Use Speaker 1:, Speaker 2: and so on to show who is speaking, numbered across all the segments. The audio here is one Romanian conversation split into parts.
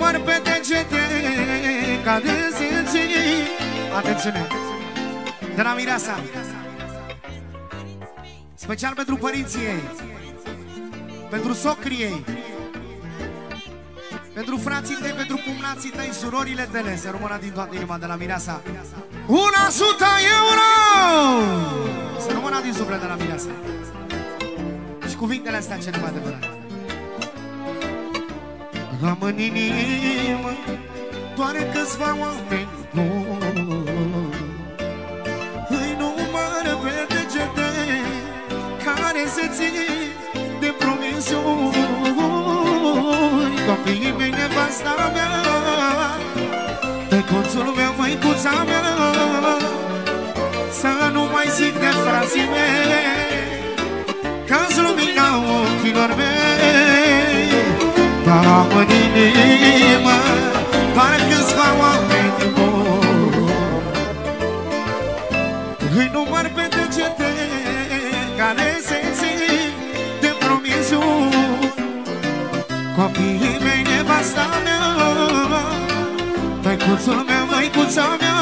Speaker 1: număr pe degete ca de zi. Atențiune! De la Mireasa, special pentru părinții ei, pentru socrii ei, pentru frații tăi, pentru cumnații tăi, surorile tale. Se rămână din toată inima de la Mireasa 100 euro! Se rămână din suflet de la Mireasa. Și cuvintele astea cele mai adevărate. Am în inimă doar câțiva oameni îi numără pe degete care se țin de promisiuni. Copiii mei, nevasta mea, tăicuțul meu, măicuța mea, să nu mai zic de frații mei, că-s lumina ochilor mei. Dar am în inimă doar câțiva oameni îi număr pe degete care se țin de promisiuni. Copiii mei, nevasta mea, tăicuțul meu, măicuța mea,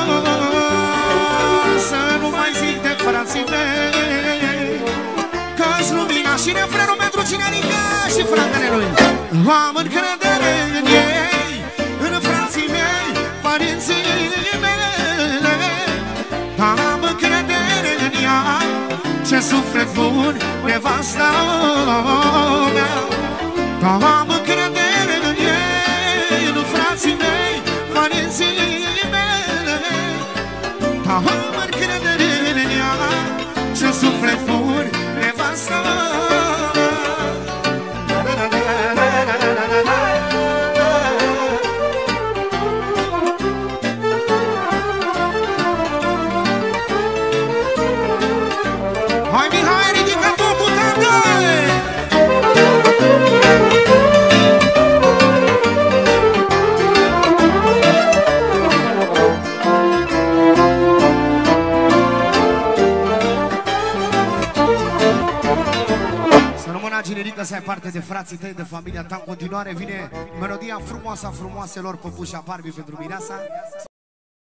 Speaker 1: să nu mai zic de frații mei, că-s lumina. Și refrenul pentru Cinerica și fratele lui. Am încredere în ei, în frații mei, părinții mele, dar am încredere în ea, ce suflet bun, nevasta mea. Dar am încredere în ei, în frații mei, părinții mele, dar am încredere în ea, ce suflet bun, nevasta mea. Hai Mihai, ridică totul, tată! Generică să ai parte de frații tăi, de familia ta. În continuare vine melodia frumoasă a frumoaselor, Păpușa Barbie pentru Mireasa.